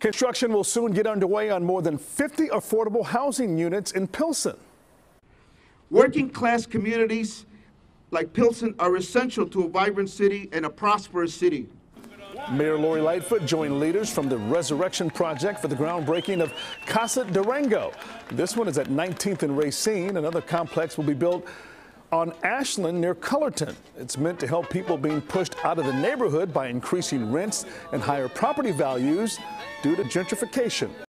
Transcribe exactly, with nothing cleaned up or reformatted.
Construction will soon get underway on more than fifty affordable housing units in Pilsen. Working class communities like Pilsen are essential to a vibrant city and a prosperous city. Mayor Lightfoot joined leaders from the Resurrection Project for the groundbreaking of Casa Durango. This one is at nineteenth and Racine. Another complex will be built on Ashland near Cullerton. It's meant to help people being pushed out of the neighborhood by increasing rents and higher property values due to gentrification.